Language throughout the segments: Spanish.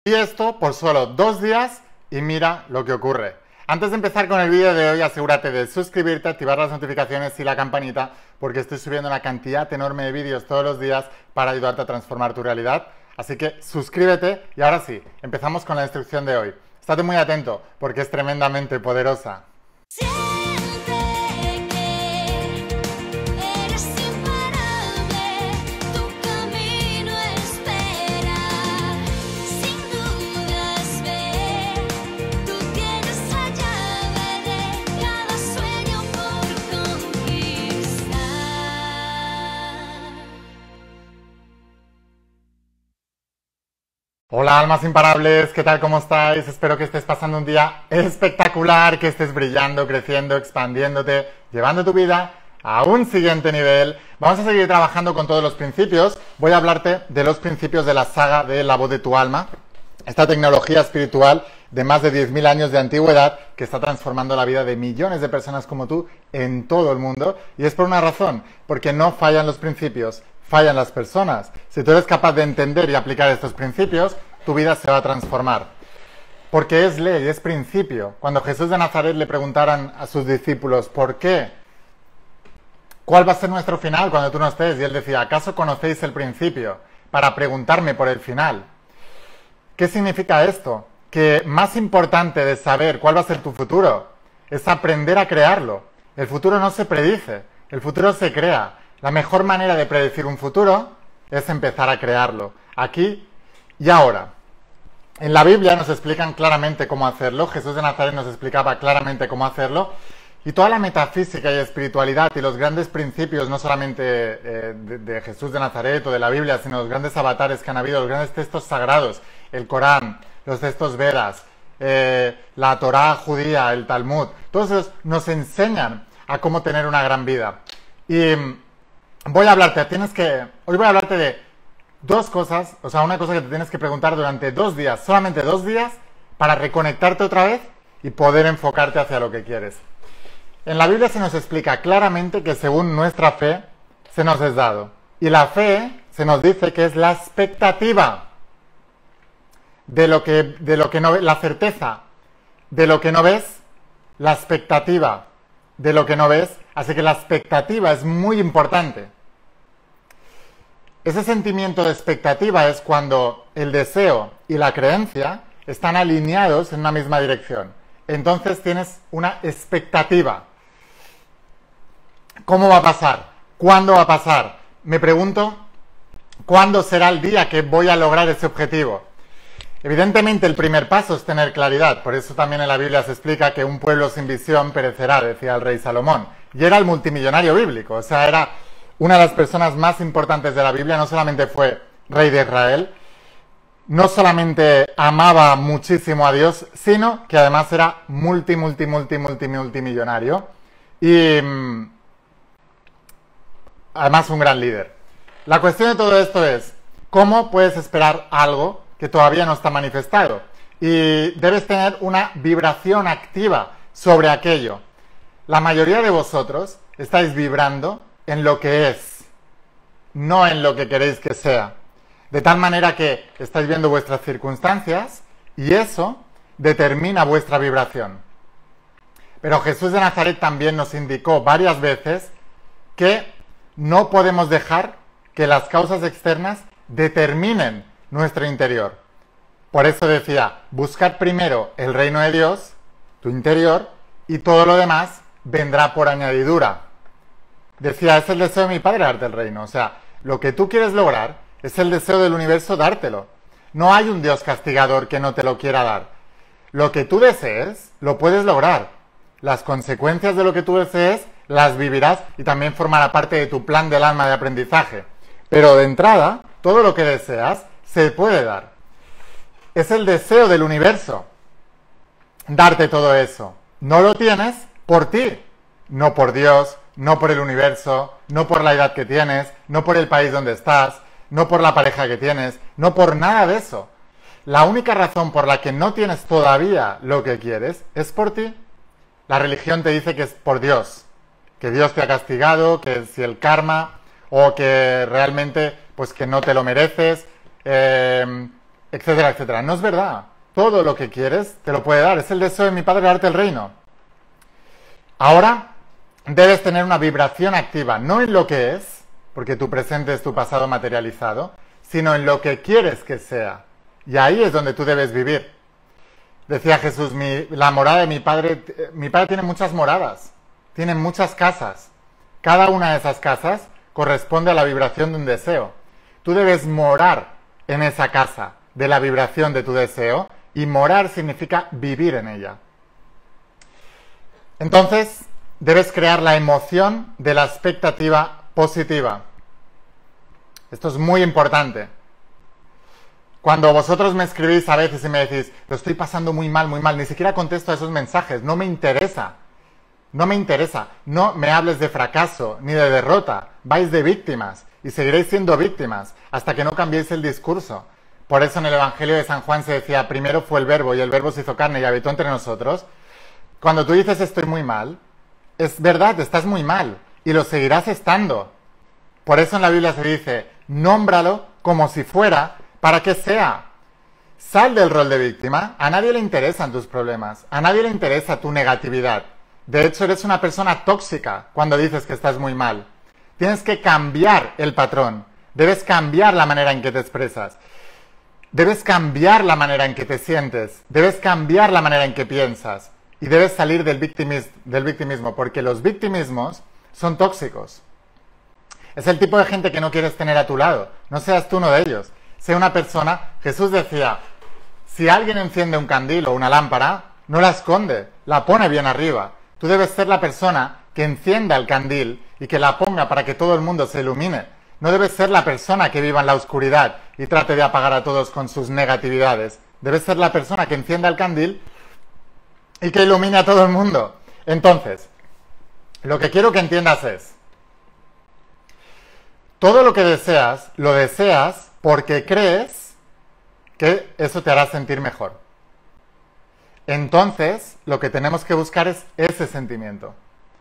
Y esto por solo 2 días y mira lo que ocurre. Antes de empezar con el vídeo de hoy, asegúrate de suscribirte, activar las notificaciones y la campanita, porque estoy subiendo una cantidad enorme de vídeos todos los días para ayudarte a transformar tu realidad. Así que suscríbete y ahora sí, empezamos con la instrucción de hoy. Estate muy atento porque es tremendamente poderosa. Hola almas imparables, ¿qué tal? ¿Cómo estáis? Espero que estés pasando un día espectacular, que estés brillando, creciendo, expandiéndote, llevando tu vida a un siguiente nivel. Vamos a seguir trabajando con todos los principios. Voy a hablarte de los principios de la saga de La Voz de tu Alma, esta tecnología espiritual de más de 10.000 años de antigüedad que está transformando la vida de millones de personas como tú en todo el mundo. Y es por una razón, porque no fallan los principios, fallan las personas. Si tú eres capaz de entender y aplicar estos principios, tu vida se va a transformar. Porque es ley, es principio. Cuando Jesús de Nazaret le preguntaran a sus discípulos, ¿por qué? ¿Cuál va a ser nuestro final cuando tú no estés? Y él decía, ¿acaso conocéis el principio para preguntarme por el final? ¿Qué significa esto? Que más importante de saber cuál va a ser tu futuro es aprender a crearlo. El futuro no se predice, el futuro se crea. La mejor manera de predecir un futuro es empezar a crearlo, aquí y ahora. En la Biblia nos explican claramente cómo hacerlo, Jesús de Nazaret nos explicaba claramente cómo hacerlo, y toda la metafísica y espiritualidad y los grandes principios, no solamente de Jesús de Nazaret o de la Biblia, sino los grandes avatares que han habido, los grandes textos sagrados, el Corán, los textos Vedas, la Torá judía, el Talmud, todos esos nos enseñan a cómo tener una gran vida. Y hoy voy a hablarte de dos cosas, o sea, una cosa que te tienes que preguntar durante 2 días, solamente 2 días, para reconectarte otra vez y poder enfocarte hacia lo que quieres. En la Biblia se nos explica claramente que según nuestra fe se nos es dado. Y la fe se nos dice que es la expectativa de lo que no ves, la certeza de lo que no ves, la expectativa de lo que no ves. Así que la expectativa es muy importante. Ese sentimiento de expectativa es cuando el deseo y la creencia están alineados en una misma dirección. Entonces tienes una expectativa. ¿Cómo va a pasar? ¿Cuándo va a pasar? Me pregunto, ¿cuándo será el día que voy a lograr ese objetivo? Evidentemente el primer paso es tener claridad. Por eso también en la Biblia se explica que un pueblo sin visión perecerá, decía el rey Salomón. Y era el multimillonario bíblico, o sea, era una de las personas más importantes de la Biblia. No solamente fue rey de Israel, no solamente amaba muchísimo a Dios, sino que además era multimillonario y además un gran líder. La cuestión de todo esto es, ¿cómo puedes esperar algo que todavía no está manifestado? Y debes tener una vibración activa sobre aquello. La mayoría de vosotros estáis vibrando en lo que es, no en lo que queréis que sea. De tal manera que estáis viendo vuestras circunstancias y eso determina vuestra vibración. Pero Jesús de Nazaret también nos indicó varias veces que no podemos dejar que las causas externas determinen nuestro interior. Por eso decía, buscad primero el reino de Dios, tu interior, y todo lo demás vendrá por añadidura. Decía, es el deseo de mi Padre darte el reino. O sea, lo que tú quieres lograr es el deseo del universo dártelo. No hay un Dios castigador que no te lo quiera dar. Lo que tú desees, lo puedes lograr. Las consecuencias de lo que tú desees, las vivirás y también formará parte de tu plan del alma de aprendizaje. Pero de entrada, todo lo que deseas se puede dar. Es el deseo del universo darte todo eso. No lo tienes por ti, no por Dios, no por el universo, no por la edad que tienes, no por el país donde estás, no por la pareja que tienes, no por nada de eso. La única razón por la que no tienes todavía lo que quieres es por ti. La religión te dice que es por Dios, que Dios te ha castigado, que si el karma, o que realmente pues que no te lo mereces, etcétera, etcétera. No es verdad. Todo lo que quieres te lo puede dar. Es el deseo de mi Padre darte el reino. Ahora debes tener una vibración activa, no en lo que es, porque tu presente es tu pasado materializado, sino en lo que quieres que sea. Y ahí es donde tú debes vivir. Decía Jesús, la morada de mi Padre tiene muchas moradas, tiene muchas casas. Cada una de esas casas corresponde a la vibración de un deseo. Tú debes morar en esa casa de la vibración de tu deseo, y morar significa vivir en ella. Entonces, debes crear la emoción de la expectativa positiva. Esto es muy importante. Cuando vosotros me escribís a veces y me decís, lo estoy pasando muy mal, ni siquiera contesto a esos mensajes, no me interesa. No me interesa. No me hables de fracaso ni de derrota. Vais de víctimas y seguiréis siendo víctimas hasta que no cambiéis el discurso. Por eso en el Evangelio de San Juan se decía, primero fue el verbo y el verbo se hizo carne y habitó entre nosotros. Cuando tú dices estoy muy mal, es verdad, estás muy mal y lo seguirás estando. Por eso en la Biblia se dice, nómbralo como si fuera para que sea. Sal del rol de víctima. A nadie le interesan tus problemas, a nadie le interesa tu negatividad. De hecho, eres una persona tóxica cuando dices que estás muy mal. Tienes que cambiar el patrón. Debes cambiar la manera en que te expresas. Debes cambiar la manera en que te sientes. Debes cambiar la manera en que piensas. Y debes salir del victimismo, porque los victimismos son tóxicos. Es el tipo de gente que no quieres tener a tu lado. No seas tú uno de ellos. Sé una persona, Jesús decía, si alguien enciende un candil o una lámpara, no la esconde, la pone bien arriba. Tú debes ser la persona que encienda el candil y que la ponga para que todo el mundo se ilumine. No debes ser la persona que viva en la oscuridad y trate de apagar a todos con sus negatividades. Debes ser la persona que encienda el candil y que ilumine a todo el mundo. Entonces, lo que quiero que entiendas es, todo lo que deseas, lo deseas porque crees que eso te hará sentir mejor. Entonces, lo que tenemos que buscar es ese sentimiento.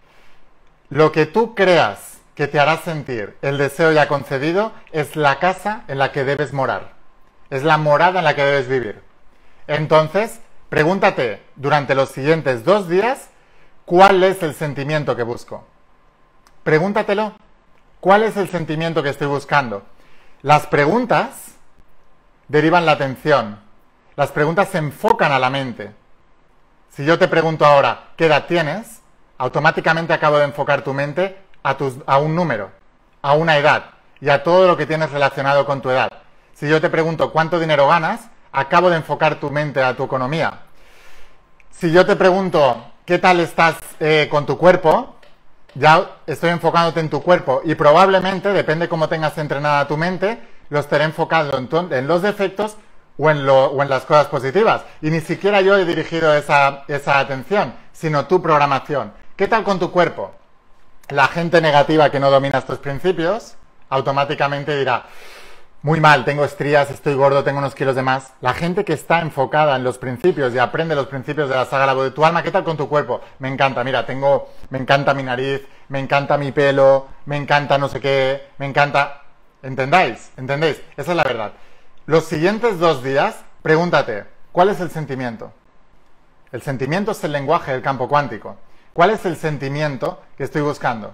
Lo que tú creas que te hará sentir el deseo ya concedido es la casa en la que debes morar. Es la morada en la que debes vivir. Entonces, pregúntate durante los siguientes 2 días cuál es el sentimiento que busco. Pregúntatelo. ¿Cuál es el sentimiento que estoy buscando? Las preguntas derivan la atención. Las preguntas se enfocan a la mente. Si yo te pregunto ahora, ¿qué edad tienes? Automáticamente acabo de enfocar tu mente a un número, a una edad y a todo lo que tienes relacionado con tu edad. Si yo te pregunto, ¿cuánto dinero ganas? Acabo de enfocar tu mente a tu economía. Si yo te pregunto, ¿qué tal estás con tu cuerpo? Ya estoy enfocándote en tu cuerpo y probablemente, depende cómo tengas entrenada tu mente, lo estaré enfocando en los defectos o en las cosas positivas. Y ni siquiera yo he dirigido esa atención, sino tu programación. ¿Qué tal con tu cuerpo? La gente negativa que no domina estos principios automáticamente dirá, muy mal, tengo estrías, estoy gordo, tengo unos kilos de más. La gente que está enfocada en los principios y aprende los principios de la saga La Voz de tu Alma, ¿qué tal con tu cuerpo? Me encanta, mira, me encanta mi nariz, me encanta mi pelo, me encanta no sé qué, me encanta... ¿Entendéis? Esa es la verdad. Los siguientes 2 días, pregúntate, ¿cuál es el sentimiento? El sentimiento es el lenguaje del campo cuántico. ¿Cuál es el sentimiento que estoy buscando?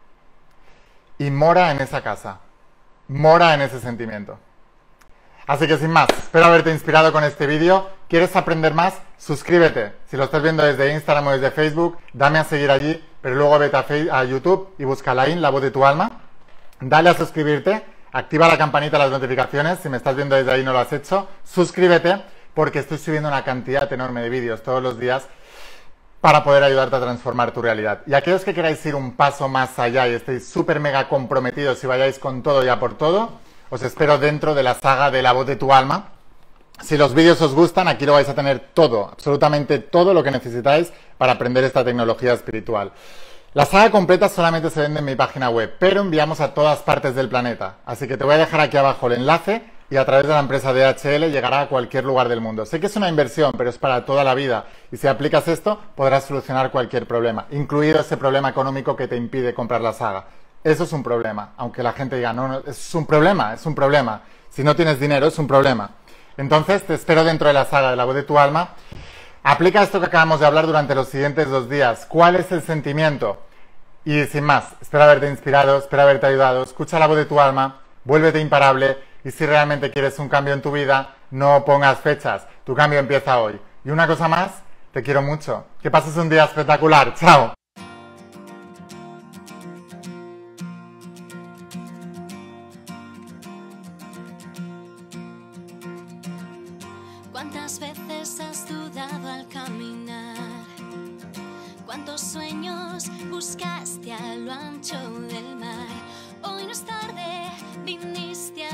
Y mora en esa casa. Mora en ese sentimiento. Así que sin más, espero haberte inspirado con este vídeo. ¿Quieres aprender más? Suscríbete. Si lo estás viendo desde Instagram o desde Facebook, dame a seguir allí, pero luego vete a YouTube y busca La Voz de tu Alma. Dale a suscribirte, activa la campanita de las notificaciones. Si me estás viendo desde ahí y no lo has hecho, suscríbete, porque estoy subiendo una cantidad enorme de vídeos todos los días para poder ayudarte a transformar tu realidad. Y aquellos que queráis ir un paso más allá y estéis súper mega comprometidos y vayáis con todo ya por todo, os espero dentro de la saga de La Voz de tu Alma. Si los vídeos os gustan, aquí lo vais a tener todo, absolutamente todo lo que necesitáis para aprender esta tecnología espiritual. La saga completa solamente se vende en mi página web, pero enviamos a todas partes del planeta. Así que te voy a dejar aquí abajo el enlace y a través de la empresa DHL llegará a cualquier lugar del mundo. Sé que es una inversión, pero es para toda la vida. Y si aplicas esto, podrás solucionar cualquier problema, incluido ese problema económico que te impide comprar la saga. Eso es un problema, aunque la gente diga, no, es un problema. Si no tienes dinero, es un problema. Entonces, te espero dentro de la saga de la voz de tu alma. Aplica esto que acabamos de hablar durante los siguientes 2 días. ¿Cuál es el sentimiento? Y sin más, espero haberte inspirado, espero haberte ayudado. Escucha la voz de tu alma, vuélvete imparable y si realmente quieres un cambio en tu vida, no pongas fechas. Tu cambio empieza hoy. Y una cosa más, te quiero mucho. Que pases un día espectacular. ¡Chao! ¿Cuántas veces has dudado al caminar? ¿Cuántos sueños buscaste a lo ancho del mar? Hoy no es tarde, viniste a